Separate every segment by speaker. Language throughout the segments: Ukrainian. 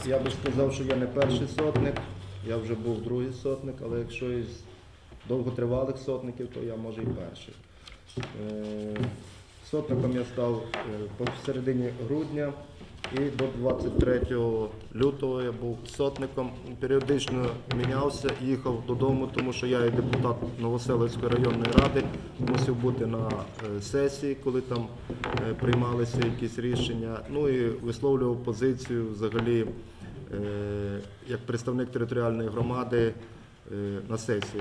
Speaker 1: Я би сказав, що я не перший сотник, я вже був другий сотник, але якщо із довготривалих сотників, то я може і перший. Сотником я став в середині грудня і до 23 лютого я був сотником. Періодично мінявся, їхав додому, тому що я є депутат Новоселицької районної ради, мусив бути на сесії, коли там приймалися якісь рішення. Ну і висловлював позицію взагалі як представник територіальної громади на сесії.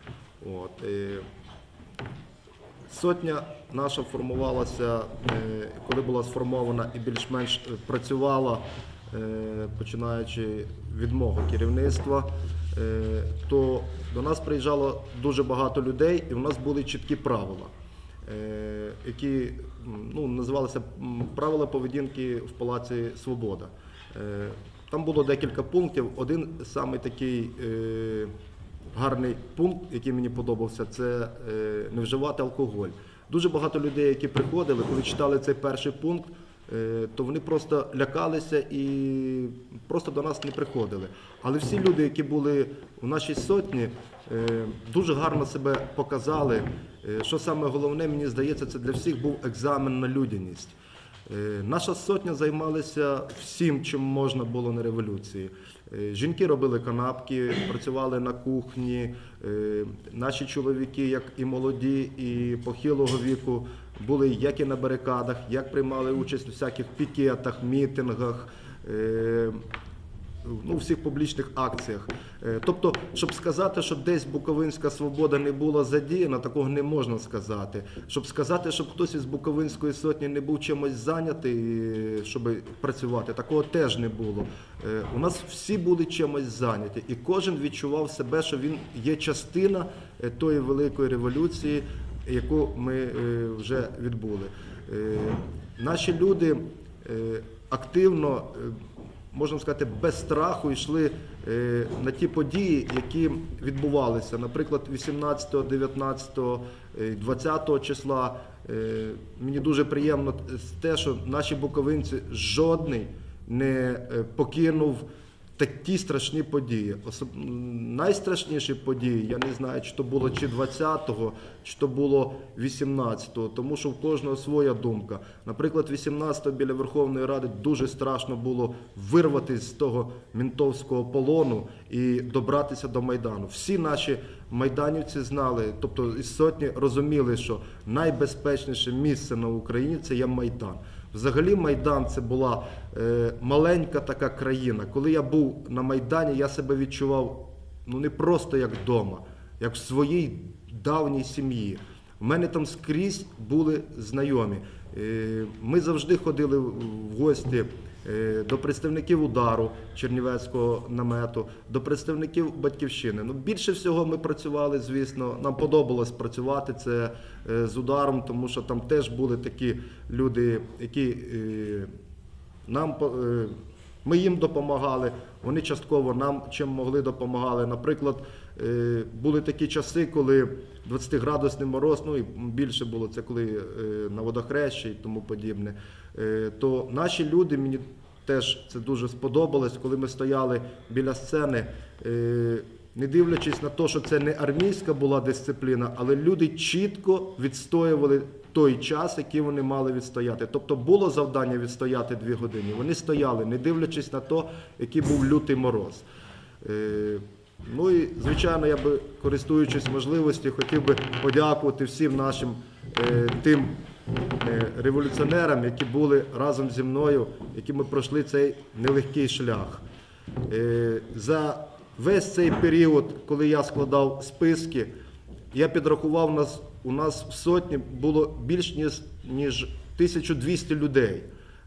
Speaker 1: Сотня наша формувалася, коли була сформована і більш-менш працювала, починаючи від мого керівництва, то до нас приїжджало дуже багато людей і в нас були чіткі правила, які називалися правила поведінки в Палаці Свобода. Там було декілька пунктів. Один самий такий гарний пункт, який мені подобався, це не вживати алкоголь. Дуже багато людей, які приходили, коли читали цей перший пункт, то вони просто лякалися і просто до нас не приходили. Але всі люди, які були у нашій сотні, дуже гарно себе показали. Що саме головне, мені здається, це для всіх був екзамен на людяність. Наша сотня займалася всім, чим можна було на революції. Жінки робили канапки, працювали на кухні, наші чоловіки, як і молоді, і похилого віку, були як і на барикадах, як приймали участь у всяких пікетах, мітингах, у всіх публічних акціях. Тобто, щоб сказати, що десь Буковинська Свобода не була задіяна, такого не можна сказати. Щоб сказати, щоб хтось із Буковинської сотні не був чимось зайнятий, щоб працювати, такого теж не було. У нас всі були чимось зайняті, і кожен відчував себе, що він є частина тої великої революції, яку ми вже відбули. Наші люди активно, можна сказати, без страху йшли на ті події, які відбувалися. Наприклад, 18, 19, 20 числа. Мені дуже приємно те, що наші буковинці жодний не покинув такі страшні події. Найстрашніші події, я не знаю, чи то було чи 20-го, чи то було 18-го, тому що в кожного своя думка. Наприклад, 18-го біля Верховної Ради дуже страшно було вирватися з того ментовського полону і добратися до Майдану. Всі наші майданівці знали, тобто із сотні розуміли, що найбезпечніше місце на Україні – це є Майдан. Взагалі Майдан – це була маленька така країна. Коли я був на Майдані, я себе відчував не просто як вдома, як в своїй давній сім'ї. У мене там скрізь були знайомі. Ми завжди ходили в гості до представників «Удару» Чернівецького намету, до представників «Батьківщини». Більше всього ми працювали, звісно, нам подобалось працювати це з «Ударом», тому що там теж були такі люди, які ми їм допомагали, вони частково нам чим могли допомагали. Наприклад, були такі часи, коли 20-градусний мороз, і більше було це коли на Водохрещі і тому подібне, то наші люди, мені теж це дуже сподобалось, коли ми стояли біля сцени, не дивлячись на те, що це не армійська була дисципліна, але люди чітко відстоювали той час, який вони мали відстояти. Тобто було завдання відстояти 2 години. Вони стояли, не дивлячись на те, який був лютий мороз. Ну і, звичайно, я би, користуючись можливістю, хотів би подякувати всім нашим тим революціонерам, які були разом зі мною, які ми пройшли цей нелегкий шлях. За весь цей період, коли я складав списки, я підрахував, у нас в сотні було більш ніж 1200 людей.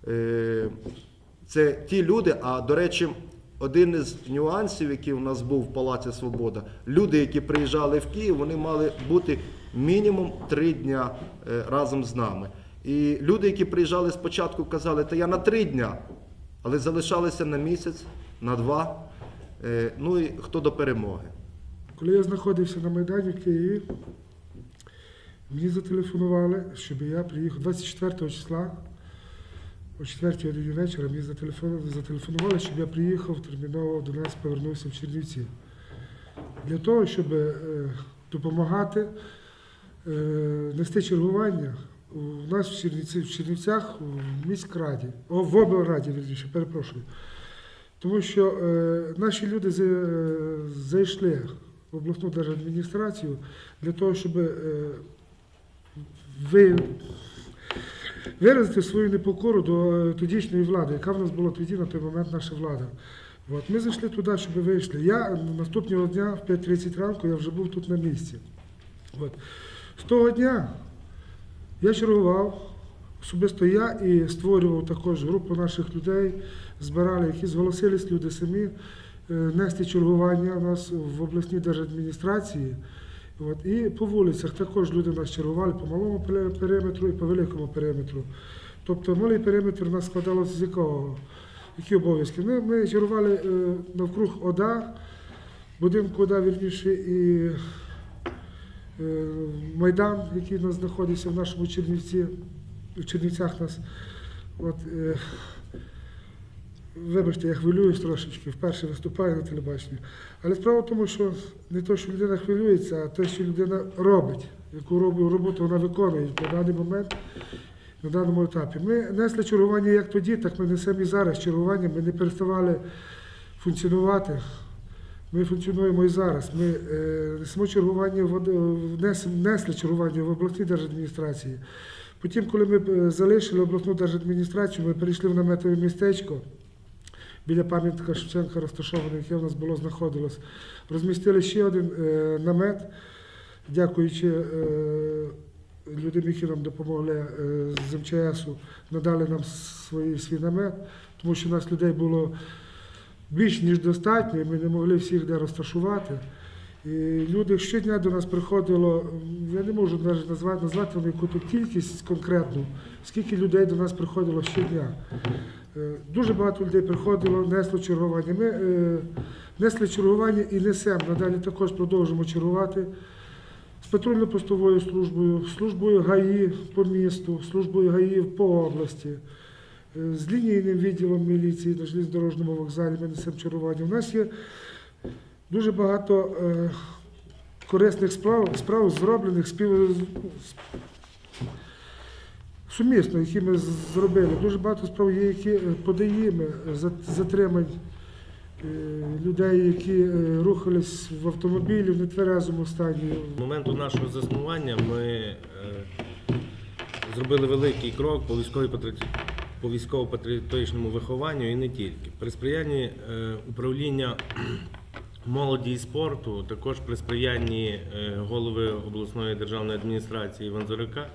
Speaker 1: Це ті люди, а, до речі, один із нюансів, який у нас був в Палаці Свобода, люди, які приїжджали в Київ, вони мали бути мінімум 3 дня разом з нами. І люди, які приїжджали спочатку, казали, та я на 3 дня, але залишалися на місяць, на 2, ну і хто до перемоги.
Speaker 2: Коли я знаходився на Майдані в Києві, мені зателефонували, щоб я приїхав 24 числа о 4 годині вечора мені зателефонували, щоб я приїхав терміново до нас, повернувся в Чернівці. Для того, щоб допомагати нести чергування у нас в Чернівцях, в міськраді, в облраді, вірніше, перепрошую. Тому що наші люди зайшли в обласну держадміністрацію для того, щоб виразити свою непокору до тодішньої влади, яка в нас була тоді на той момент наша влада. От. Ми зайшли туди, щоб вийшли. Я наступного дня в 5:30 ранку я вже був тут на місці. От. З того дня я чергував, особисто я, і створював також групу наших людей, збирали, які зголосились люди самі нести чергування у нас в обласній держадміністрації. От. І по вулицях також люди нас чергували по малому периметру і по великому периметру. Тобто малий периметр у нас складалося з якого? Які обов'язки? Ми чергували навкруг ОДА, будинку ОДА, вірніше, і Майдан, який у нас знаходиться в нашому Чернівці, в Чернівцях нас. От, вибачте, я хвилююсь трошечки, вперше виступаю на телебаченні. Але справа в тому, що не те, що людина хвилюється, а те, що людина робить, яку роботу вона виконує на даний момент, на даному етапі. Ми несли чергування як тоді, так ми несемо і зараз чергування, ми не переставали функціонувати. Ми функціонуємо і зараз. Ми несемо чергування, несли чергування в обласній держадміністрації. Потім, коли ми залишили обласну держадміністрацію, ми перейшли в наметове містечко, біля пам'ятника Шевченка розташоване, яке в нас знаходилось. Розмістили ще один намет, дякуючи людям, які нам допомогли з МЧСу, надали нам свій намет, тому що у нас людей було більш ніж достатньо, і ми не могли всіх де розташувати. І люди щодня до нас приходило, я не можу навіть назвати вам яку-то кількість конкретну, скільки людей до нас приходило щодня. Дуже багато людей приходило, несло чергування. Ми несли чергування і несемо, надалі також продовжимо чергувати з патрульно-постовою службою, службою ГАІ по місту, службою ГАІ по області, з лінійним відділом міліції на железнодорожному вокзалі ми несемо чергування. У нас є дуже багато корисних справ зроблених сумісно, які ми зробили. Дуже багато справ є, які подаємо затримань людей, які рухались в автомобілі в нетверезому стані.
Speaker 3: З моменту нашого заснування ми зробили великий крок по військово-патріотичному вихованню і не тільки. При сприянні управління молоді і спорту, також при сприянні голови обласної державної адміністрації Ванзурика,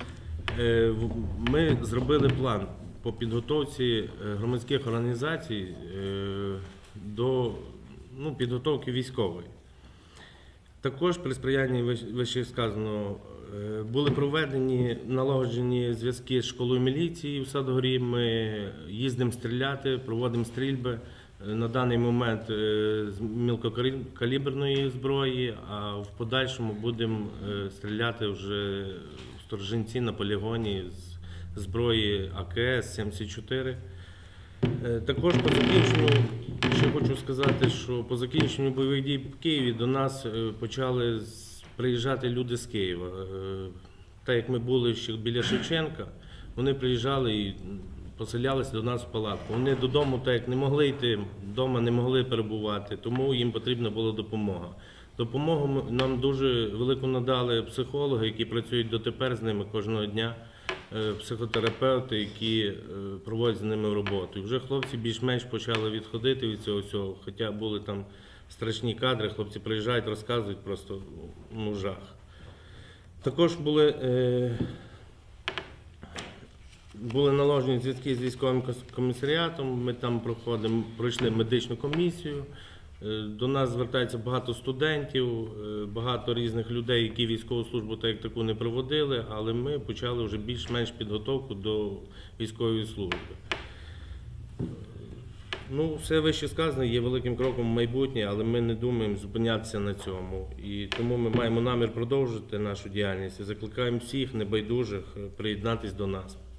Speaker 3: ми зробили план по підготовці громадських організацій до підготовки військової. Також при сприянні вищесказаного були проведені налагоджені зв'язки з школою міліції в Садгорі. Ми їздимо стріляти, проводимо стрільби. На даний момент з мілкокаліберної зброї, а в подальшому будемо стріляти вже в Сторжинці на полігоні з зброї АКС-74. Також по закінченню, ще хочу сказати, що по закінченню бойових дій в Києві до нас почали приїжджати люди з Києва. Так як ми були ще біля Шевченка, вони приїжджали і поселялися до нас в палатку. Вони додому так як не могли йти, вдома не могли перебувати, тому їм потрібна була допомога. Допомогу нам дуже велику надали психологи, які працюють дотепер з ними кожного дня, психотерапевти, які проводять з ними роботу. І вже хлопці більш-менш почали відходити від цього всього, хоча були там страшні кадри, хлопці приїжджають, розказують просто жах. Також були наложені зв'язки з військовим комісаріатом, ми там пройшли медичну комісію. До нас звертається багато студентів, багато різних людей, які військову службу так як таку не проводили, але ми почали вже більш-менш підготовку до військової служби. Все вище сказане є великим кроком в майбутнє, але ми не думаємо зупинятися на цьому. І тому ми маємо намір продовжити нашу діяльність і закликаємо всіх небайдужих приєднатися до нас.